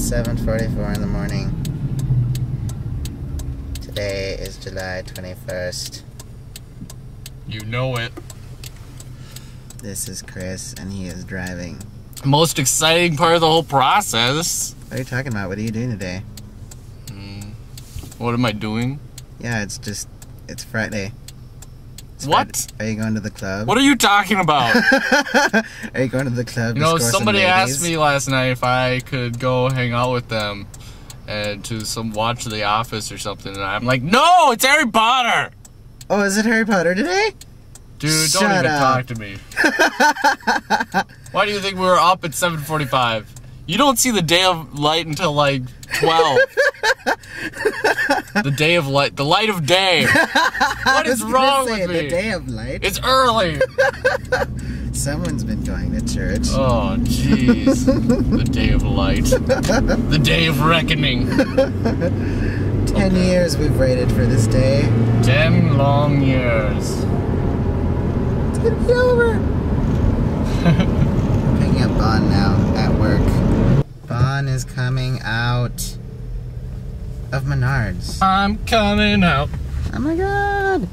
7:44 in the morning. Today is July 21st. You know it. This is Chris, and he is driving. Most exciting part of the whole process. What are you talking about? What are you doing today? What am I doing? Yeah, it's Friday. What? Are you going to the club? What are you talking about? Are you going to the club? You know, somebody asked me last night if I could go hang out with them and to watch The Office or something, and I'm like, no, it's Harry Potter. Oh, is it Harry Potter today? Dude, don't even talk to me. Why do you think we were up at 7:45? You don't see the day of light until like 12. The day of light, the light of day. What is wrong with me? The day of light? It's early. Someone's been going to church. Oh, jeez. The day of light. The day of reckoning. 10 years we've waited for this day. 10 long years. It's gonna be over. We're picking up Bon now at work. Bon is coming out of Menards. I'm coming out. Oh my god.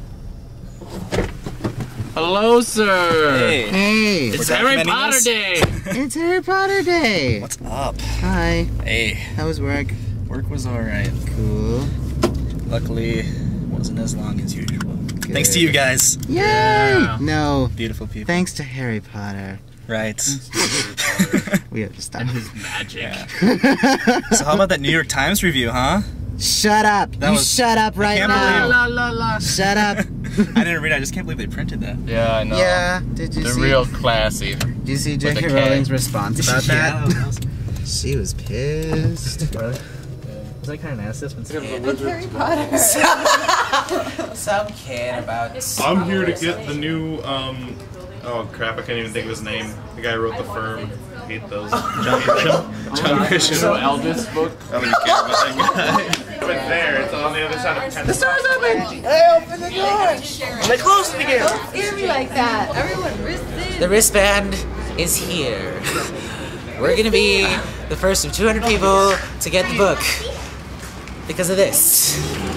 Hello, sir. Hey. Hey. It's Harry Potter Day. It's Harry Potter Day. What's up? Hi. Hey. How was work? Work was alright. Cool. Luckily, wasn't as long as usual. Good. Thanks to you guys. Yay! Yeah. No. Beautiful people. Thanks to Harry Potter. Right. We have to stop. And his magic. Yeah. So how about that New York Times review, huh? Shut up. You shut up right now. La la la. Shut up. I didn't read it. I just can't believe they printed that. Yeah, I know. Yeah. Did you They're see? real classy. Did you see With J.K. a K. Rowling's response about Yeah, that? She was pissed. Really? Was I kind of nasty? It's Harry Potter. Some kid about. I'm here to get the new, oh crap, I can't even think of his name. The guy who wrote The Firm. I hate those. John Grisham. So Elvis book. I don't even care about that guy. But there, it's on the other side of 10. The door's open! Hey, open the door! They closed it again! Don't scare me like that. Everyone wristed. The wristband is here. We're gonna be the first of 200 people to get the book because of this.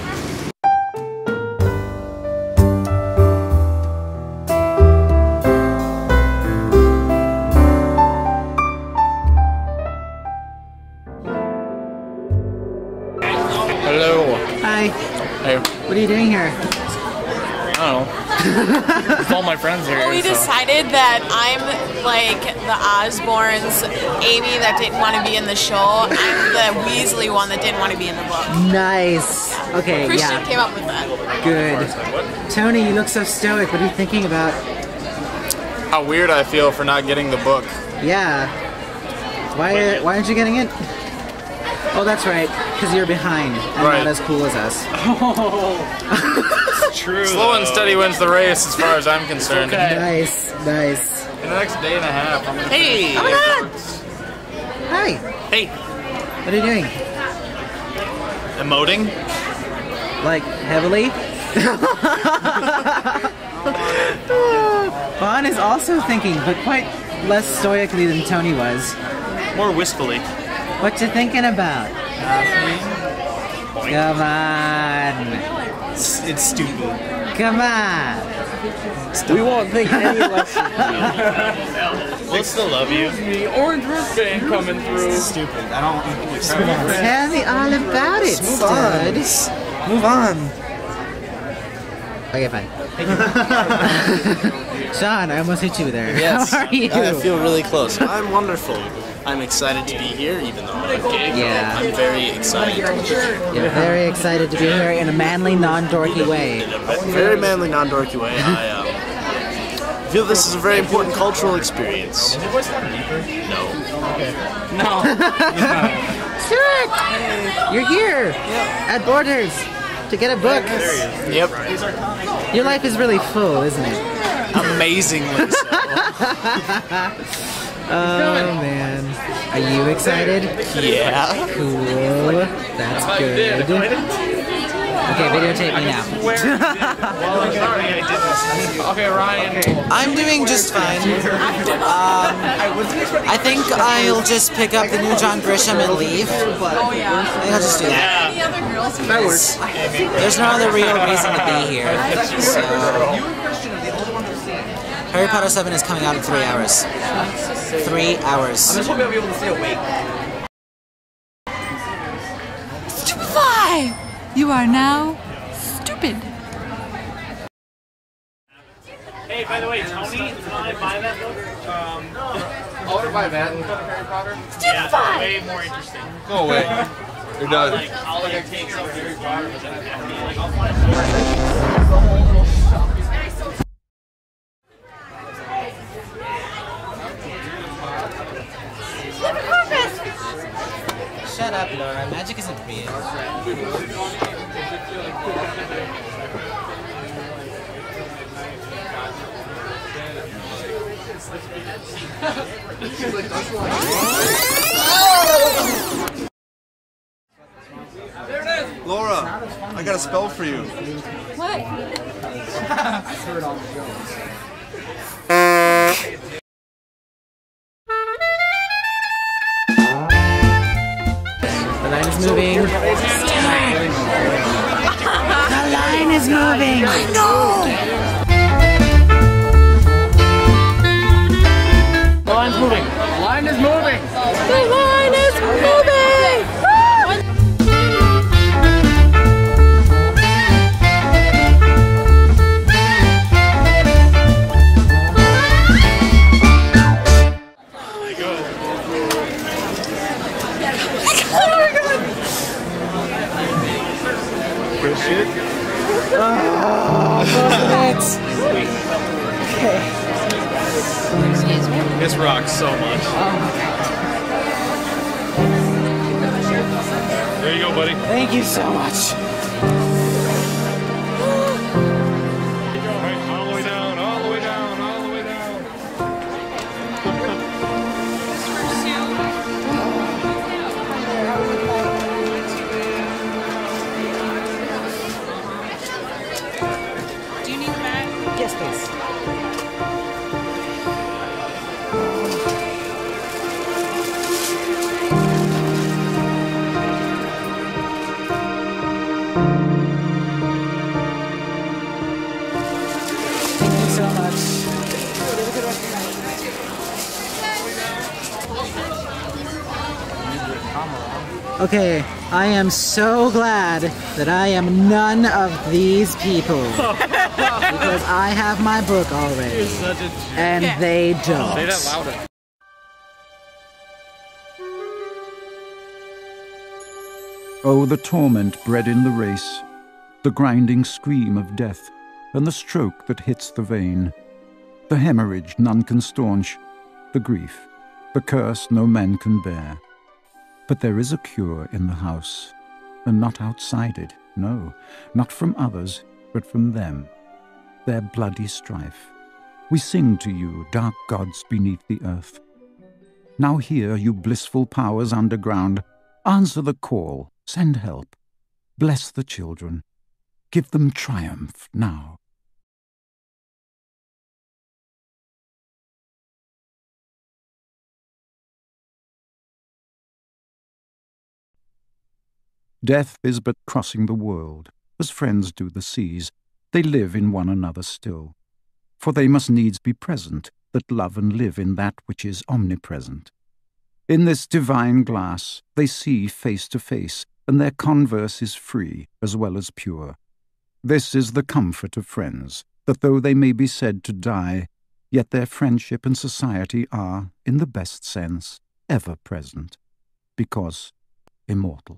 Hello. Hi. Hey. What are you doing here? I don't know. With all my friends here. Well, we decided that I'm like the Osbournes, Amy that didn't want to be in the show. I'm the Weasley one that didn't want to be in the book. Nice. Okay, Christian yeah. came up with that. Good. Tony, you look so stoic. What are you thinking about? How weird I feel for not getting the book. Yeah. Why aren't you getting it? Oh, that's right. Because you're behind and Right. not as cool as us. True. Slow and steady wins the race, as far as I'm concerned. Nice, nice. In the next day and a half, I'm gonna. Hey! Oh my god! Hi. Hey! What are you doing? Emoting? Like, heavily? Bon is also thinking, but quite less stoically than Tony was. More wistfully. What you thinking about? Come on. It's stupid. Come on. We won't think any less of We'll still love you. you. The orange wristband coming through. Stupid. I don't think we Tell me all about it, stud. Move on. Okay, fine. Sean, I almost hit you there. Yes, How are you? I feel really close. I'm wonderful. I'm excited to be here, even though I'm gay. Yeah. I'm very excited. You're very excited to be here in a manly, non-dorky way. In a very manly, non-dorky way. I feel this is a very important cultural experience. No. No. Sure. You're here at Borders to get a book. Yep. Your life is really full, isn't it? Amazingly so. Oh man. Are you excited? Yeah. Cool. That's good. Okay, videotape me now. Okay, Ryan. I'm doing just fine. I think I'll just pick up the new John Grisham and leave. Oh yeah. I think I'll just do that. The other girls. That works. There's no other real reason to be here. So, Harry Potter 7 is coming out in 3 hours. 3 hours. I just hope I'll be able to stay awake. Stupefy! You are now stupid. Hey, by the way, Tony, can I buy that book? I want to buy that and Harry Potter. Yeah, way more interesting. Go away. You're done. I'll take some Harry Potter, but then after, I'll Shut up, Laura. Magic isn't real. Laura, I got a spell for you. What? The line is moving. The line is moving. I know. The line's moving. The line is moving. The line is moving. This rocks so much. There you go, buddy. Thank you so much. Right, all the way down, all the way down, all the way down. Do you need the bag? Yes, please. Thank you so much. Okay, I am so glad that I am none of these people. Because I have my book already. And they don't. Say that louder. Oh, the torment bred in the race, the grinding scream of death, and the stroke that hits the vein, the hemorrhage none can staunch, the grief, the curse no man can bear. But there is a cure in the house, and not outside it, no, not from others, but from them, their bloody strife. We sing to you, dark gods beneath the earth. Now hear, you blissful powers underground, answer the call, send help, bless the children, give them triumph now. Death is but crossing the world, as friends do the seas. They live in one another still. For they must needs be present, that love and live in that which is omnipresent. In this divine glass they see face to face, and their converse is free as well as pure. This is the comfort of friends, that though they may be said to die, yet their friendship and society are, in the best sense, ever present, because immortal.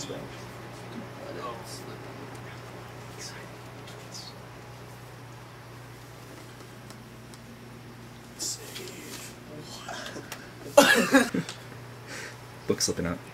Book slipping out.